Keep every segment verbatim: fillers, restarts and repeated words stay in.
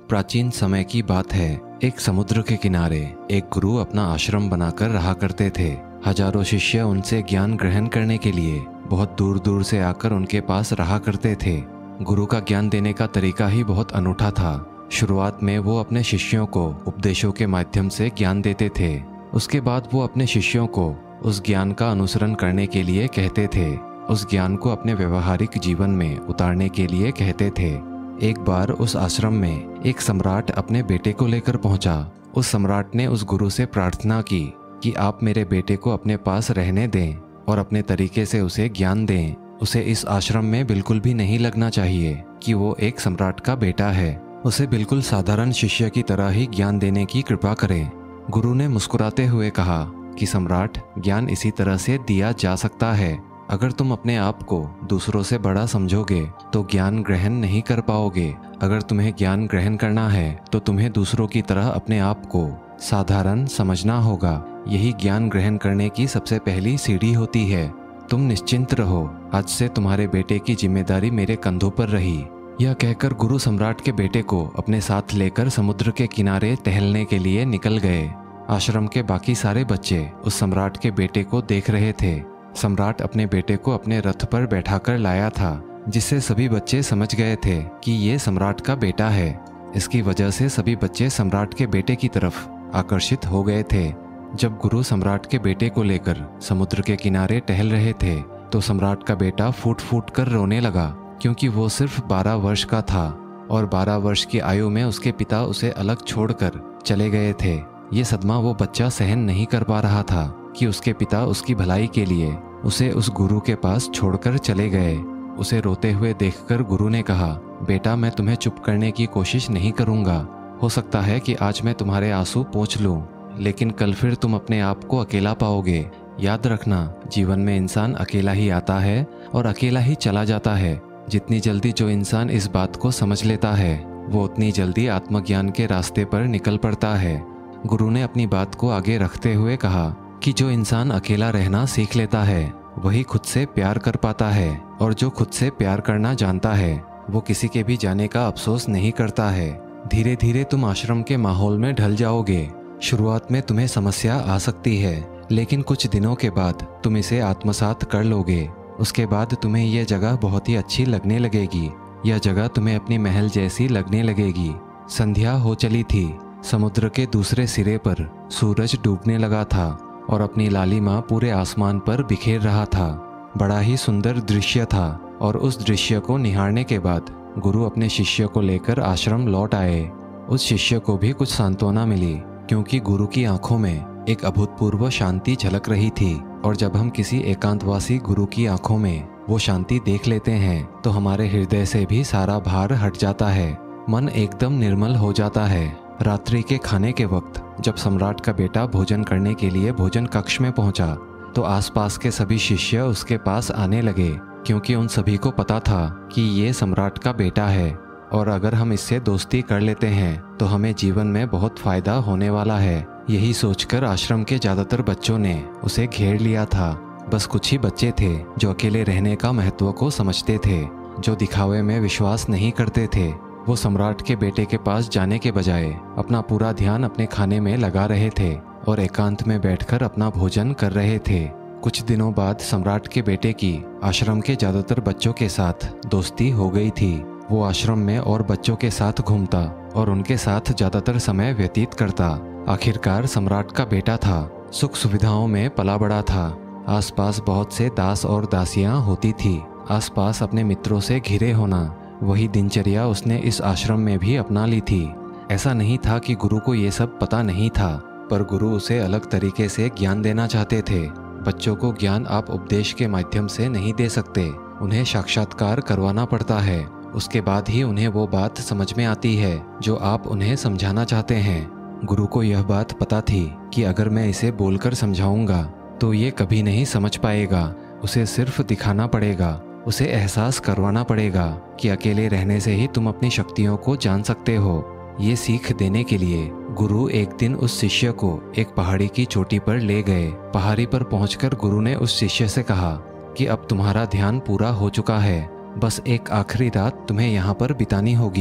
प्राचीन समय की बात है। एक समुद्र के किनारे एक गुरु अपना आश्रम बनाकर रहा करते थे। हजारों शिष्य उनसे ज्ञान ग्रहण करने के लिए बहुत दूर दूर से आकर उनके पास रहा करते थे। गुरु का ज्ञान देने का तरीका ही बहुत अनूठा था। शुरुआत में वो अपने शिष्यों को उपदेशों के माध्यम से ज्ञान देते थे। उसके बाद वो अपने शिष्यों को उस ज्ञान का अनुसरण करने के लिए कहते थे, उस ज्ञान को अपने व्यवहारिक जीवन में उतारने के लिए कहते थे। एक बार उस आश्रम में एक सम्राट अपने बेटे को लेकर पहुंचा। उस सम्राट ने उस गुरु से प्रार्थना की कि आप मेरे बेटे को अपने पास रहने दें और अपने तरीके से उसे ज्ञान दें। उसे इस आश्रम में बिल्कुल भी नहीं लगना चाहिए कि वो एक सम्राट का बेटा है। उसे बिल्कुल साधारण शिष्य की तरह ही ज्ञान देने की कृपा करें। गुरु ने मुस्कुराते हुए कहा कि सम्राट, ज्ञान इसी तरह से दिया जा सकता है। अगर तुम अपने आप को दूसरों से बड़ा समझोगे तो ज्ञान ग्रहण नहीं कर पाओगे। अगर तुम्हें ज्ञान ग्रहण करना है तो तुम्हें दूसरों की तरह अपने आप को साधारण समझना होगा। यही ज्ञान ग्रहण करने की सबसे पहली सीढ़ी होती है। तुम निश्चिंत रहो, आज से तुम्हारे बेटे की जिम्मेदारी मेरे कंधों पर रही। यह कहकर गुरु सम्राट के बेटे को अपने साथ लेकर समुद्र के किनारे टहलने के लिए निकल गए। आश्रम के बाकी सारे बच्चे उस सम्राट के बेटे को देख रहे थे। सम्राट अपने बेटे को अपने रथ पर बैठाकर लाया था, जिससे सभी बच्चे समझ गए थे कि ये सम्राट का बेटा है। इसकी वजह से सभी बच्चे सम्राट के बेटे की तरफ आकर्षित हो गए थे। जब गुरु सम्राट के बेटे को लेकर समुद्र के किनारे टहल रहे थे तो सम्राट का बेटा फूट फूट कर रोने लगा, क्योंकि वो सिर्फ बारह वर्ष का था और बारह वर्ष की आयु में उसके पिता उसे अलग छोड़कर चले गए थे। ये सदमा वो बच्चा सहन नहीं कर पा रहा था कि उसके पिता उसकी भलाई के लिए उसे उस गुरु के पास छोड़कर चले गए। उसे रोते हुए देखकर गुरु ने कहा, बेटा, मैं तुम्हें चुप करने की कोशिश नहीं करूंगा। हो सकता है कि आज मैं तुम्हारे आंसू पोंछ लूं, लेकिन कल फिर तुम अपने आप को अकेला पाओगे। याद रखना, जीवन में इंसान अकेला ही आता है और अकेला ही चला जाता है। जितनी जल्दी जो इंसान इस बात को समझ लेता है वो उतनी जल्दी आत्मज्ञान के रास्ते पर निकल पड़ता है। गुरु ने अपनी बात को आगे रखते हुए कहा कि जो इंसान अकेला रहना सीख लेता है वही खुद से प्यार कर पाता है, और जो खुद से प्यार करना जानता है वो किसी के भी जाने का अफसोस नहीं करता है। धीरे धीरे तुम आश्रम के माहौल में ढल जाओगे। शुरुआत में तुम्हें समस्या आ सकती है, लेकिन कुछ दिनों के बाद तुम इसे आत्मसात कर लोगे। उसके बाद तुम्हें यह जगह बहुत ही अच्छी लगने लगेगी। यह जगह तुम्हें अपनी महल जैसी लगने लगेगी। संध्या हो चली थी। समुद्र के दूसरे सिरे पर सूरज डूबने लगा था और अपनी लालिमा पूरे आसमान पर बिखेर रहा था। बड़ा ही सुंदर दृश्य था और उस दृश्य को निहारने के बाद गुरु अपने शिष्य को लेकर आश्रम लौट आए। उस शिष्य को भी कुछ सांत्वना मिली, क्योंकि गुरु की आंखों में एक अभूतपूर्व शांति झलक रही थी। और जब हम किसी एकांतवासी गुरु की आंखों में वो शांति देख लेते हैं तो हमारे हृदय से भी सारा भार हट जाता है, मन एकदम निर्मल हो जाता है। रात्रि के खाने के वक्त जब सम्राट का बेटा भोजन करने के लिए भोजन कक्ष में पहुंचा तो आसपास के सभी शिष्य उसके पास आने लगे, क्योंकि उन सभी को पता था कि ये सम्राट का बेटा है और अगर हम इससे दोस्ती कर लेते हैं तो हमें जीवन में बहुत फायदा होने वाला है। यही सोचकर आश्रम के ज्यादातर बच्चों ने उसे घेर लिया था। बस कुछ ही बच्चे थे जो अकेले रहने का महत्व को समझते थे, जो दिखावे में विश्वास नहीं करते थे। वो सम्राट के बेटे के पास जाने के बजाय अपना पूरा ध्यान अपने खाने में लगा रहे थे और एकांत में बैठकर अपना भोजन कर रहे थे। कुछ दिनों बाद सम्राट के बेटे की आश्रम के ज्यादातर बच्चों के साथ दोस्ती हो गई थी। वो आश्रम में और बच्चों के साथ घूमता और उनके साथ ज्यादातर समय व्यतीत करता। आखिरकार सम्राट का बेटा था, सुख सुविधाओं में पला बड़ा था। आसपास बहुत से दास और दासियां होती थी। आसपास अपने मित्रों से घिरे होना, वही दिनचर्या उसने इस आश्रम में भी अपना ली थी। ऐसा नहीं था कि गुरु को ये सब पता नहीं था, पर गुरु उसे अलग तरीके से ज्ञान देना चाहते थे। बच्चों को ज्ञान आप उपदेश के माध्यम से नहीं दे सकते, उन्हें साक्षात्कार करवाना पड़ता है। उसके बाद ही उन्हें वो बात समझ में आती है जो आप उन्हें समझाना चाहते हैं। गुरु को यह बात पता थी कि अगर मैं इसे बोलकर समझाऊंगा तो ये कभी नहीं समझ पाएगा। उसे सिर्फ दिखाना पड़ेगा, उसे एहसास करवाना पड़ेगा कि अकेले रहने से ही तुम अपनी शक्तियों को जान सकते हो। ये सीख देने के लिए गुरु एक दिन उस शिष्य को एक पहाड़ी की चोटी पर ले गए। पहाड़ी पर पहुंचकर गुरु ने उस शिष्य से कहा कि अब तुम्हारा ध्यान पूरा हो चुका है, बस एक आखिरी रात तुम्हें यहाँ पर बितानी होगी।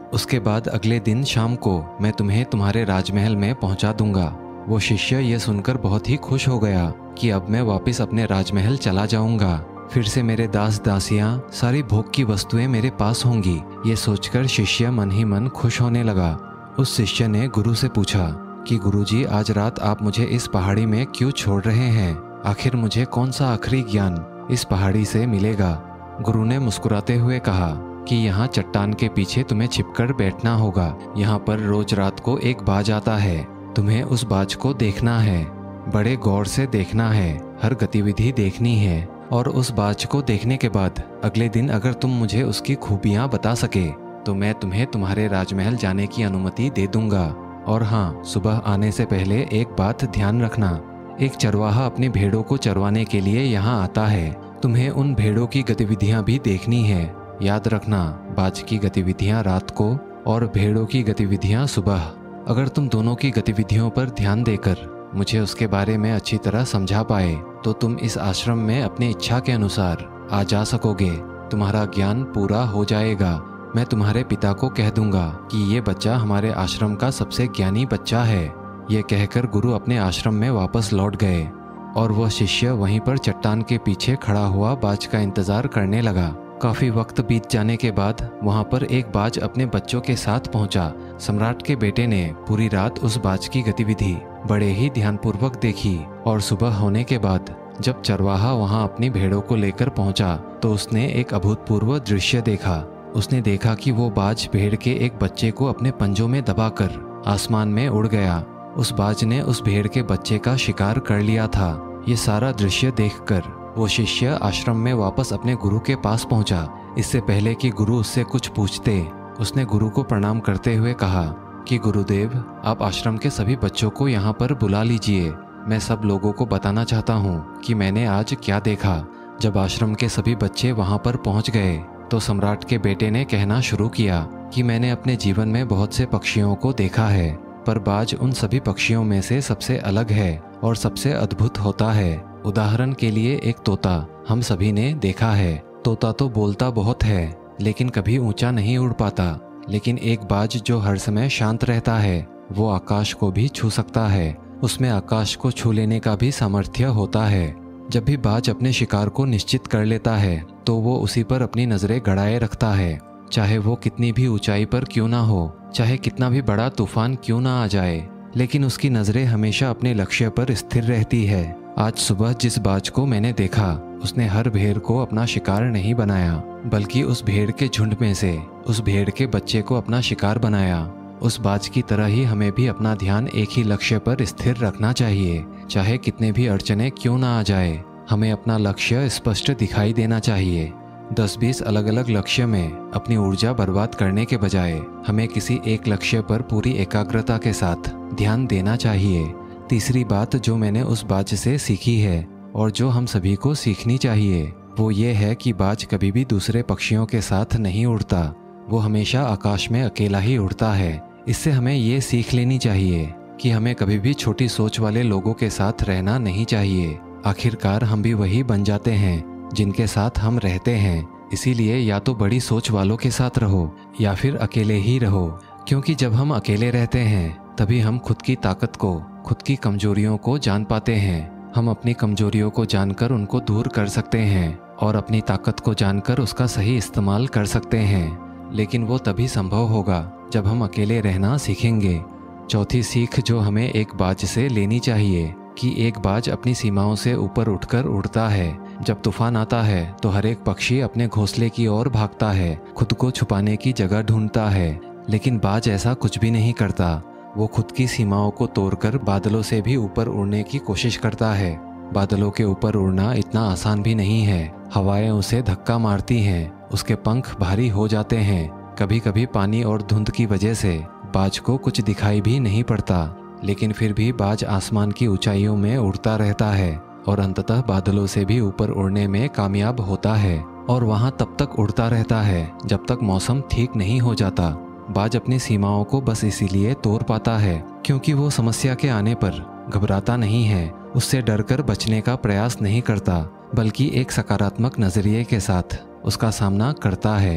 उसके बाद अगले दिन शाम को मैं तुम्हें तुम्हारे राजमहल में पहुंचा दूंगा। वो शिष्य ये सुनकर बहुत ही खुश हो गया कि अब मैं वापस अपने राजमहल चला जाऊंगा, फिर से मेरे दास दासियां, सारी भोग की वस्तुएं मेरे पास होंगी। ये सोचकर शिष्य मन ही मन खुश होने लगा। उस शिष्य ने गुरु से पूछा कि गुरुजी, आज रात आप मुझे इस पहाड़ी में क्यों छोड़ रहे हैं? आखिर मुझे कौन सा आखिरी ज्ञान इस पहाड़ी से मिलेगा? गुरु ने मुस्कुराते हुए कहा कि यहाँ चट्टान के पीछे तुम्हें छिपकर बैठना होगा। यहाँ पर रोज रात को एक बाज आता है, तुम्हें उस बाज को देखना है, बड़े गौर से देखना है, हर गतिविधि देखनी है, और उस बाज को देखने के बाद अगले दिन अगर तुम मुझे उसकी खूबियाँ बता सके तो मैं तुम्हें तुम्हारे राजमहल जाने की अनुमति दे दूंगा। और हाँ, सुबह आने से पहले एक बात ध्यान रखना, एक चरवाहा अपनी भेड़ों को चरवाने के लिए यहाँ आता है, तुम्हें उन भेड़ों की गतिविधियाँ भी देखनी है। याद रखना, बाज की गतिविधियाँ रात को और भेड़ों की गतिविधियाँ सुबह। अगर तुम दोनों की गतिविधियों पर ध्यान देकर मुझे उसके बारे में अच्छी तरह समझा पाए तो तुम इस आश्रम में अपनी इच्छा के अनुसार आ जा सकोगे, तुम्हारा ज्ञान पूरा हो जाएगा। मैं तुम्हारे पिता को कह दूंगा कि ये बच्चा हमारे आश्रम का सबसे ज्ञानी बच्चा है। ये कहकर गुरु अपने आश्रम में वापस लौट गए और वह शिष्य वहीं पर चट्टान के पीछे खड़ा हुआ बाज का इंतजार करने लगा। काफी वक्त बीत जाने के बाद वहां पर एक बाज अपने बच्चों के साथ पहुंचा। सम्राट के बेटे ने पूरी रात उस बाज की गतिविधि बड़े ही ध्यानपूर्वक देखी और सुबह होने के बाद जब चरवाहा वहां अपनी भेड़ों को लेकर पहुंचा तो उसने एक अभूतपूर्व दृश्य देखा। उसने देखा कि वो बाज भेड़ के एक बच्चे को अपने पंजों में दबाकर आसमान में उड़ गया। उस बाज ने उस भेड़ के बच्चे का शिकार कर लिया था। ये सारा दृश्य देखकर वो शिष्य आश्रम में वापस अपने गुरु के पास पहुंचा। इससे पहले कि गुरु उससे कुछ पूछते, उसने गुरु को प्रणाम करते हुए कहा कि गुरुदेव, आप आश्रम के सभी बच्चों को यहाँ पर बुला लीजिए। मैं सब लोगों को बताना चाहता हूँ कि मैंने आज क्या देखा। जब आश्रम के सभी बच्चे वहाँ पर पहुँच गए तो सम्राट के बेटे ने कहना शुरू किया कि मैंने अपने जीवन में बहुत से पक्षियों को देखा है, पर बाज उन सभी पक्षियों में से सबसे अलग है और सबसे अद्भुत होता है। उदाहरण के लिए एक तोता हम सभी ने देखा है। तोता तो बोलता बहुत है लेकिन कभी ऊंचा नहीं उड़ पाता, लेकिन एक बाज जो हर समय शांत रहता है वो आकाश को भी छू सकता है। उसमें आकाश को छू लेने का भी सामर्थ्य होता है। जब भी बाज अपने शिकार को निश्चित कर लेता है तो वो उसी पर अपनी नजरें गड़ाए रखता है, चाहे वो कितनी भी ऊंचाई पर क्यों ना हो, चाहे कितना भी बड़ा तूफान क्यों ना आ जाए, लेकिन उसकी नजरें हमेशा अपने लक्ष्य पर स्थिर रहती है। आज सुबह जिस बाज को मैंने देखा उसने हर भेड़ को अपना शिकार नहीं बनाया, बल्कि उस भेड़ के झुंड में से उस भेड़ के बच्चे को अपना शिकार बनाया। उस बाज की तरह ही हमें भी अपना ध्यान एक ही लक्ष्य पर स्थिर रखना चाहिए, चाहे कितने भी अड़चने क्यों ना आ जाए। हमें अपना लक्ष्य स्पष्ट दिखाई देना चाहिए। दस बीस अलग अलग लक्ष्य में अपनी ऊर्जा बर्बाद करने के बजाय हमें किसी एक लक्ष्य पर पूरी एकाग्रता के साथ ध्यान देना चाहिए। तीसरी बात जो मैंने उस बाज से सीखी है और जो हम सभी को सीखनी चाहिए वो ये है कि बाज कभी भी दूसरे पक्षियों के साथ नहीं उड़ता, वो हमेशा आकाश में अकेला ही उड़ता है। इससे हमें ये सीख लेनी चाहिए कि हमें कभी भी छोटी सोच वाले लोगों के साथ रहना नहीं चाहिए। आखिरकार हम भी वही बन जाते हैं जिनके साथ हम रहते हैं। इसीलिए या तो बड़ी सोच वालों के साथ रहो या फिर अकेले ही रहो, क्योंकि जब हम अकेले रहते हैं तभी हम खुद की ताकत को, खुद की कमजोरियों को जान पाते हैं। हम अपनी कमजोरियों को जानकर उनको दूर कर सकते हैं और अपनी ताकत को जानकर उसका सही इस्तेमाल कर सकते हैं। लेकिन वो तभी संभव होगा जब हम अकेले रहना सीखेंगे। चौथी सीख जो हमें एक बाज से लेनी चाहिए कि एक बाज अपनी सीमाओं से ऊपर उठकर उड़ता है। जब तूफान आता है तो हर एक पक्षी अपने घोंसले की ओर भागता है, खुद को छुपाने की जगह ढूंढता है, लेकिन बाज ऐसा कुछ भी नहीं करता। वो खुद की सीमाओं को तोड़कर बादलों से भी ऊपर उड़ने की कोशिश करता है। बादलों के ऊपर उड़ना इतना आसान भी नहीं है। हवाएं उसे धक्का मारती हैं, उसके पंख भारी हो जाते हैं। कभी कभी पानी और धुंध की वजह से बाज को कुछ दिखाई भी नहीं पड़ता, लेकिन फिर भी बाज आसमान की ऊंचाइयों में उड़ता रहता है और अंततः बादलों से भी ऊपर उड़ने में कामयाब होता है। और वहां तब तक उड़ता रहता है जब तक मौसम ठीक नहीं हो जाता। बाज अपनी सीमाओं को बस इसीलिए तोड़ पाता है क्योंकि वो समस्या के आने पर घबराता नहीं है, उससे डरकर बचने का प्रयास नहीं करता, बल्कि एक सकारात्मक नजरिए के साथ उसका सामना करता है।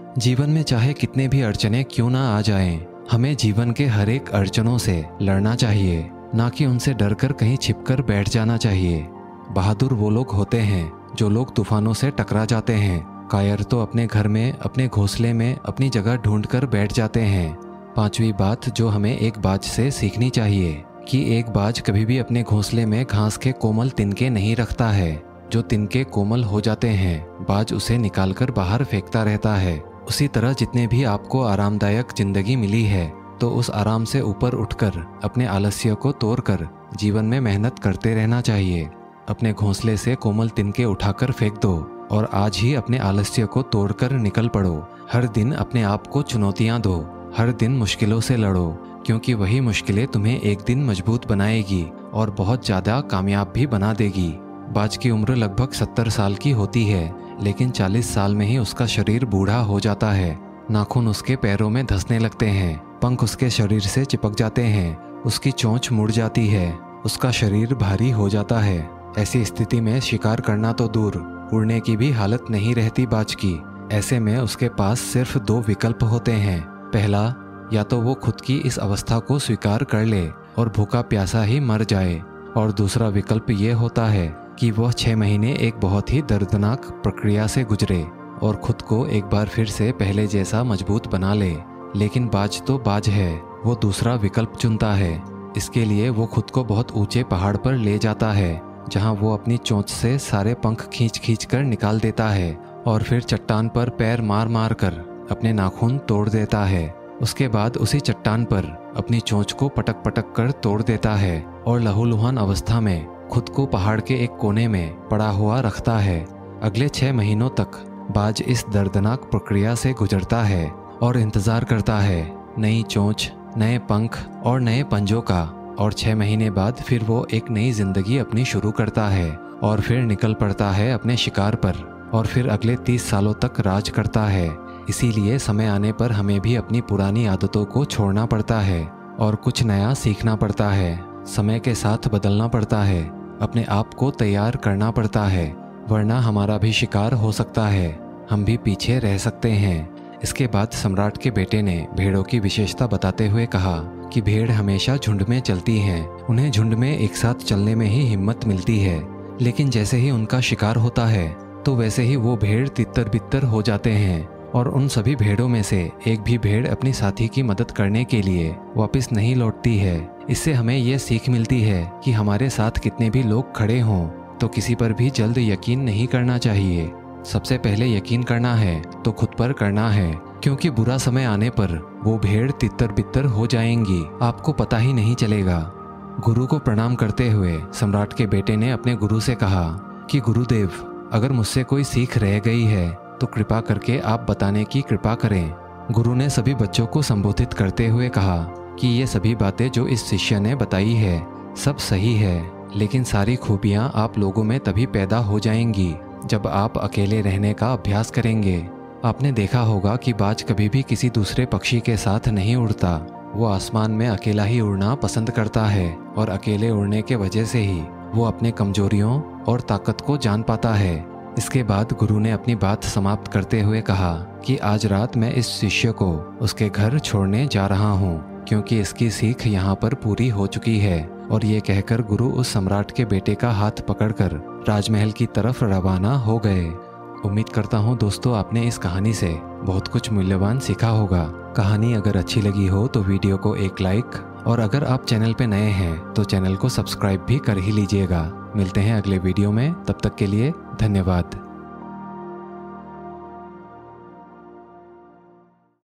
जीवन में चाहे कितने भी अड़चने क्यों ना आ जाएं, हमें जीवन के हर एक अड़चनों से लड़ना चाहिए, ना कि उनसे डरकर कहीं छिपकर बैठ जाना चाहिए। बहादुर वो लोग होते हैं जो लोग तूफानों से टकरा जाते हैं। कायर तो अपने घर में, अपने घोंसले में अपनी जगह ढूंढकर बैठ जाते हैं। पांचवी बात जो हमें एक बाज से सीखनी चाहिए कि एक बाज कभी भी अपने घोंसले में घास के कोमल तिनके नहीं रखता है। जो तिनके कोमल हो जाते हैं, बाज उसे निकालकर बाहर फेंकता रहता है। उसी तरह जितने भी आपको आरामदायक जिंदगी मिली है, तो उस आराम से ऊपर उठकर अपने आलस्य को तोड़कर जीवन में मेहनत करते रहना चाहिए। अपने घोंसले से कोमल तिनके उठाकर फेंक दो और आज ही अपने आलस्य को तोड़कर निकल पड़ो। हर दिन अपने आप को चुनौतियां दो, हर दिन मुश्किलों से लड़ो, क्योंकि वही मुश्किलें तुम्हें एक दिन मजबूत बनाएगी और बहुत ज़्यादा कामयाब भी बना देगी। बाज की उम्र लगभग सत्तर साल की होती है, लेकिन चालीस साल में ही उसका शरीर बूढ़ा हो जाता है। नाखून उसके पैरों में धंसने लगते हैं, पंख उसके शरीर से चिपक जाते हैं, उसकी चोंच मुड़ जाती है, उसका शरीर भारी हो जाता है। ऐसी स्थिति में शिकार करना तो दूर, उड़ने की भी हालत नहीं रहती बाज की। ऐसे में उसके पास सिर्फ दो विकल्प होते हैं। पहला, या तो वो खुद की इस अवस्था को स्वीकार कर ले और भूखा प्यासा ही मर जाए, और दूसरा विकल्प ये होता है कि वह छः महीने एक बहुत ही दर्दनाक प्रक्रिया से गुजरे और खुद को एक बार फिर से पहले जैसा मजबूत बना ले। लेकिन बाज तो बाज है, वो दूसरा विकल्प चुनता है। इसके लिए वो खुद को बहुत ऊंचे पहाड़ पर ले जाता है, जहां वो अपनी चोंच से सारे पंख खींच खींच कर निकाल देता है और फिर चट्टान पर पैर मार मार कर अपने नाखून तोड़ देता है। उसके बाद उसी चट्टान पर अपनी चोंच को पटक पटक कर तोड़ देता है और लहूलुहान अवस्था में खुद को पहाड़ के एक कोने में पड़ा हुआ रखता है। अगले छः महीनों तक बाज इस दर्दनाक प्रक्रिया से गुजरता है और इंतज़ार करता है नई चोंच, नए पंख और नए पंजों का। और छः महीने बाद फिर वो एक नई जिंदगी अपनी शुरू करता है और फिर निकल पड़ता है अपने शिकार पर और फिर अगले तीस सालों तक राज करता है। इसीलिए समय आने पर हमें भी अपनी पुरानी आदतों को छोड़ना पड़ता है और कुछ नया सीखना पड़ता है। समय के साथ बदलना पड़ता है, अपने आप को तैयार करना पड़ता है, वरना हमारा भी शिकार हो सकता है, हम भी पीछे रह सकते हैं। इसके बाद सम्राट के बेटे ने भेड़ों की विशेषता बताते हुए कहा कि भेड़ हमेशा झुंड में चलती हैं, उन्हें झुंड में एक साथ चलने में ही हिम्मत मिलती है। लेकिन जैसे ही उनका शिकार होता है तो वैसे ही वो भेड़ तितर बितर हो जाते हैं और उन सभी भेड़ों में से एक भी भेड़ अपनी साथी की मदद करने के लिए वापस नहीं लौटती है। इससे हमें यह सीख मिलती है कि हमारे साथ कितने भी लोग खड़े हों तो किसी पर भी जल्द यकीन नहीं करना चाहिए। सबसे पहले यकीन करना है तो खुद पर करना है, क्योंकि बुरा समय आने पर वो भेड़ तितर बितर हो जाएंगी, आपको पता ही नहीं चलेगा। गुरु को प्रणाम करते हुए सम्राट के बेटे ने अपने गुरु से कहा कि गुरुदेव, अगर मुझसे कोई सीख रह गई है तो कृपा करके आप बताने की कृपा करें। गुरु ने सभी बच्चों को संबोधित करते हुए कहा कि ये सभी बातें जो इस शिष्य ने बताई है सब सही है, लेकिन सारी खूबियाँ आप लोगों में तभी पैदा हो जाएंगी जब आप अकेले रहने का अभ्यास करेंगे। आपने देखा होगा कि बाज कभी भी किसी दूसरे पक्षी के साथ नहीं उड़ता, वो आसमान में अकेला ही उड़ना पसंद करता है और अकेले उड़ने के वजह से ही वो अपने कमजोरियों और ताकत को जान पाता है। इसके बाद गुरु ने अपनी बात समाप्त करते हुए कहा कि आज रात मैं इस शिष्य को उसके घर छोड़ने जा रहा हूँ, क्योंकि इसकी सीख यहाँ पर पूरी हो चुकी है। और ये कहकर गुरु उस सम्राट के बेटे का हाथ पकड़कर राजमहल की तरफ रवाना हो गए। उम्मीद करता हूँ दोस्तों आपने इस कहानी से बहुत कुछ मूल्यवान सीखा होगा। कहानी अगर अच्छी लगी हो तो वीडियो को एक लाइक, और अगर आप चैनल पे नए हैं तो चैनल को सब्सक्राइब भी कर ही लीजिएगा। मिलते हैं अगले वीडियो में, तब तक के लिए धन्यवाद।